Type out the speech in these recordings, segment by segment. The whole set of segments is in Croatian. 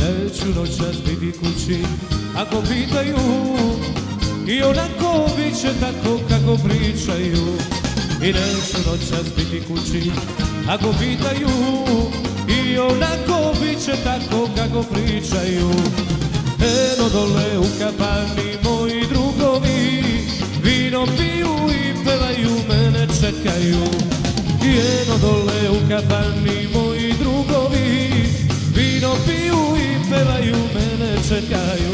Neću noćas biti kući ako pitaju, i onako bit će tako kako pričaju. I neću noćas biti kući ako pitaju, i onako bit će tako kako pričaju. Eno dole u kafani moji drugovi vino piju i pevaju, mene čekaju. I eno dole u kafani moji drugovi vino piju i pevaju, mene čekaju.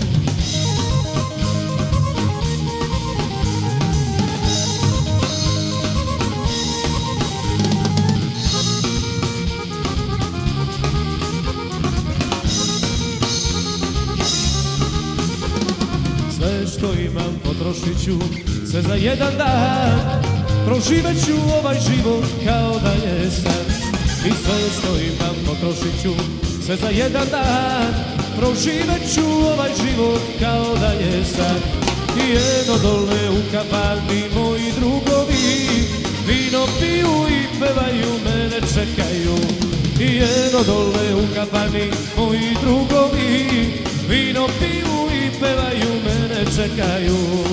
Sve što imam potrošit ću, sve za jedan dan. Proživet ću ovaj život kao da je san. I sve što imam potrošit ću, sve za jedan dan. Proživet ću ovaj život kao da je san. I eno dole u kafani moji drugovi vino piju i pevaju, mene čekaju. I eno dole u kafani moji drugovi vino piju i pevaju, mene čekaju.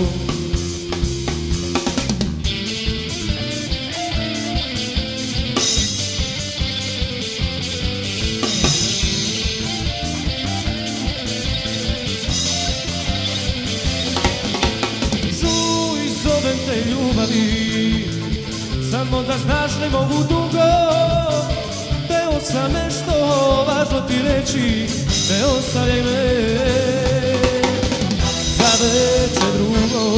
Čuj, zovem te ljubavi, samo da znaš ne mogu dugo. Teo sam nešto važno ti reći, ne ostavljaj me za večer drugo.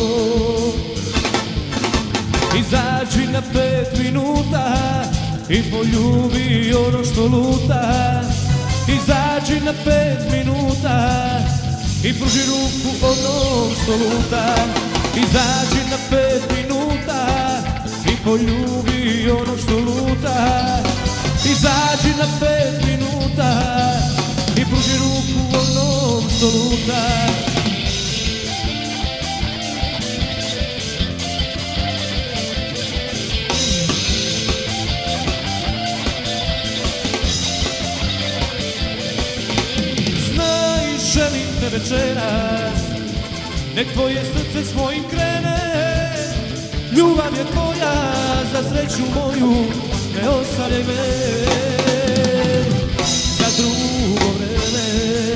Izađi na 5 minuta i poljubi ono što luta. Izađi na 5 minuta i pruži ruku onom što luta. Izađi na 5 minuta i poljubi ono što luta. Izađi na 5 minuta i pruži ruku onom što luta. Znaj, želim te večeras, nek tvoje srce s mojim krene. Ljubav je tvoja za sreću moju, ne ostavljaj me za drugo vreme.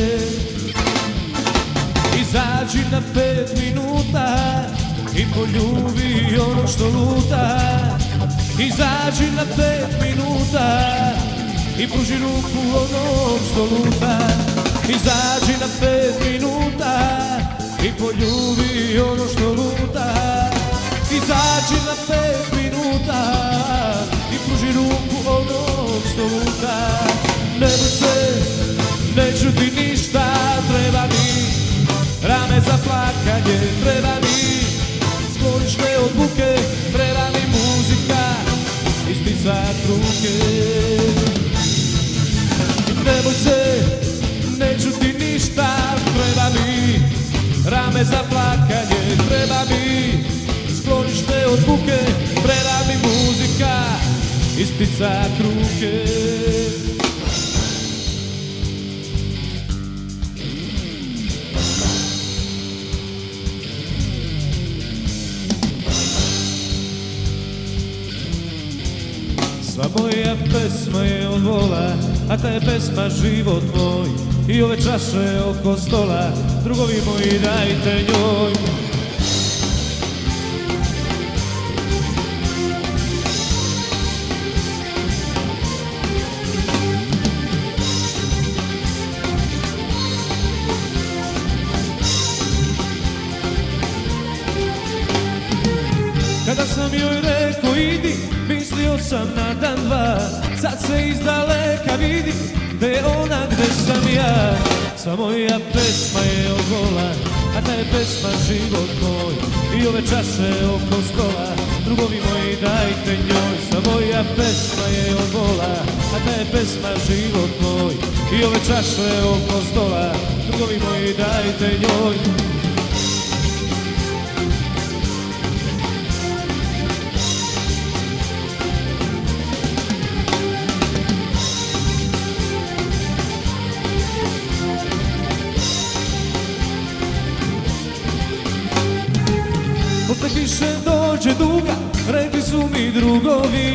Izađi na 5 minuta i poljubi ono što luta. Izađi na 5 minuta i pruži ruku onom što luta. Izađi na 5 minuta i poljubi ono što luta. Izađi na 5 minuta i pruži ruku onom što luta. Ne boj se, neću ti ništa, treba mi rame za plakanje, treba mi skloniš me od buke, treba mi muzika i stisat ruke. Ne boj se, neću ti ništa, treba mi rame za plakanje, treba mi skloniš me od buke, treba mi muzika i stisat ruke. Sva moja pesma je od vola, a ta je pesma život moj. I ove čaše oko stola, drugovi moji dajte njoj. Kada sam joj rekao idi, mislio sam na dan dva. Sad se iz daleka vidi gde je ona, gde sam ja. Sva moja pesma je od vola, a ta je pesma život moj. I ove čaše oko stola, drugovi moji dajte njoj. Sva moja pesma je od vola, a ta je pesma život moj. I ove čaše oko stola, drugovi moji dajte njoj.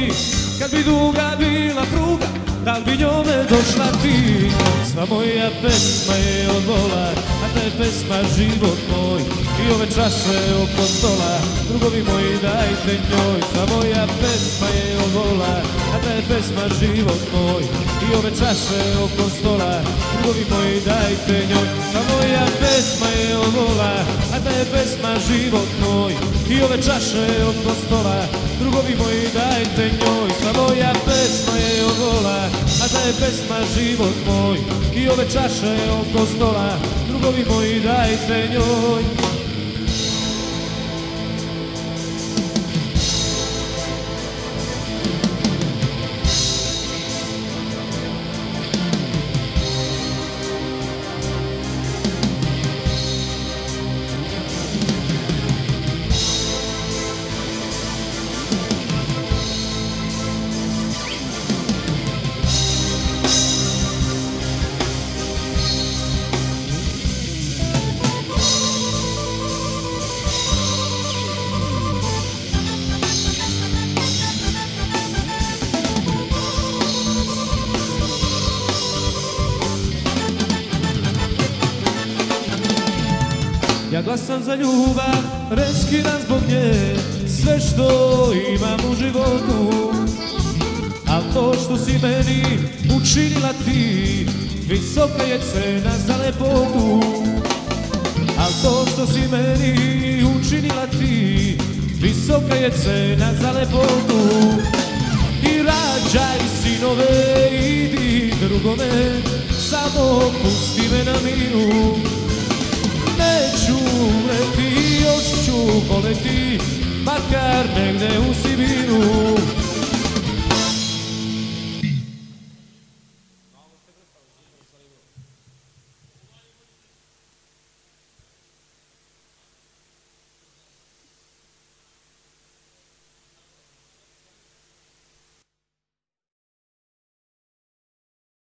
kad bi duga bila pruga, da li bi njome došla ti? Sva moja pesma je od vola, a ta je pesma život moj. I ove čaše oko stola, drugovi moji dajte njoj. Sva moja pesma je od vola, a ta je pesma život moj. I ove čaše oko stola, drugovi moji dajte njoj. Sva moja pesma je od vola, a ta je pesma život moj. I ove čaše oko stola, drugovi moji dajte njoj. Sva moja pesma je od vola, a ta je pesma život moj. I ove čaše oko stola, drugovi moji dajte njoj. Ja glasam za ljubav, reskiram zbog nje sve što imam u životu. Al to što si meni učinila ti, visoka je cena za lepotu. Al to što si meni učinila ti, visoka je cena za lepotu. I rađaj sinove, idi drugome, samo pusti me na miru. Neću umreti, još ću boleti, makar negde u Sibiru.